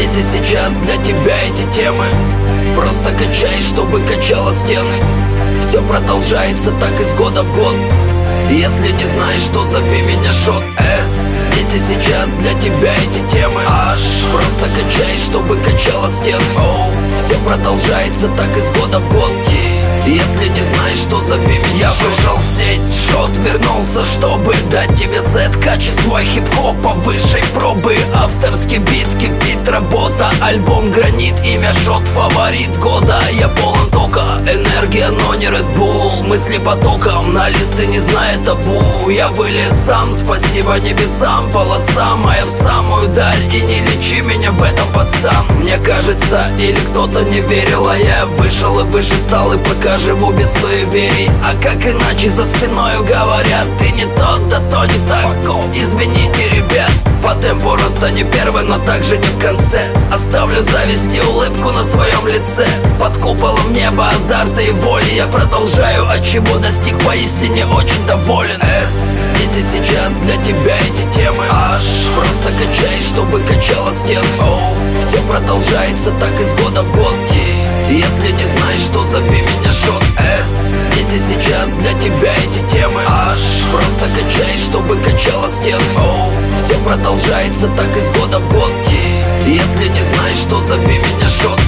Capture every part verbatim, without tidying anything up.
здесь и сейчас для тебя эти темы. Просто качай, чтобы качало стены. Все продолжается так из года в год. Если не знаешь, что зови меня шот. С, здесь и сейчас для тебя эти темы. H, просто качай, чтобы качало стены. O, все продолжается так из года в год. T, если не знаешь, что зови меня. Я вышел в сеть, шот вернулся, чтобы дать тебе сет. Качество хип-хопа высшей пробы. Авторский бит, кипит работа. Альбом гранит, имя шот, фаворит года. Я полон тока, энергия, но не Red Bull. Мысли потоком, на листы не зная табу. Я вылез сам, спасибо небесам. Полоса моя в самую даль. И не лечи меня в этом, пацан. Мне кажется, или кто-то не верил, а я вышел и выше стал. И пока живу без суеверий. А как иначе за спиною говорят: ты не тот, да то не так. Извините, ребят, по темпу роста не первый, но также не в конце. Оставлю зависть и улыбку на своем лице. Под куполом неба, азарта и воли. Я продолжаю, от чего достиг, поистине очень доволен. С, здесь и сейчас для тебя эти темы. H, просто качай, чтобы качало стены. O, все продолжается так из года в год. T, если не знаешь, что зови меня шот. С, здесь и сейчас для тебя эти темы. H, просто качай, чтобы качало стены. O, все продолжается так из года в год. T, если не знаешь, что зови меня шот.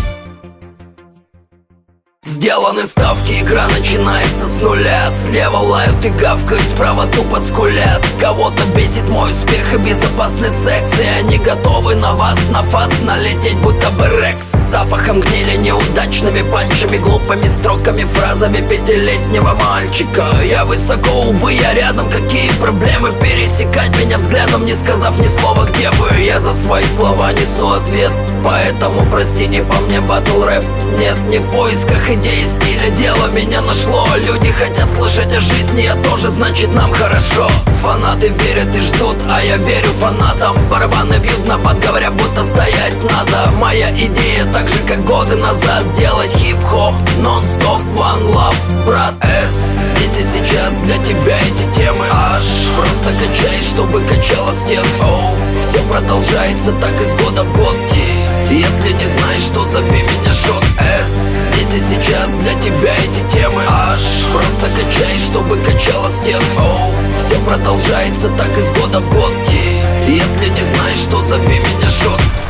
Сделаны ставки, игра начинается с нуля. Слева лают и гавкают, справа тупо скулят. Кого-то бесит мой успех и безопасный секс, и они готовы на вас, на фас налететь, будто бы Рекс. С запахом гнили, неудачными панчами, глупыми строками, фразами пятилетнего мальчика. Я высоко, увы, я рядом, какие проблемы пересекать меня взглядом, не сказав ни слова, где вы. Я за свои слова несу ответ, поэтому прости, не по мне батл рэп. Нет, не в поисках идей, стиля, дело меня нашло. Люди хотят слышать о жизни, я тоже, значит нам хорошо. Фанаты верят и ждут, а я верю фанатам. Барабаны бьют на бат, говоря, будто стоять надо. Моя идея, так же как годы назад, делать хип-хоп нон-стоп, one love, брат. С, здесь и сейчас для тебя эти темы. H, просто качай, чтобы качало стены. O, все продолжается так из года в год. T, если не знаешь, что зови меня шот. С, здесь и сейчас для тебя эти темы. H, просто качай, чтобы качало стены. O, все продолжается так из года в год. T, если не знаешь, что зови меня шот.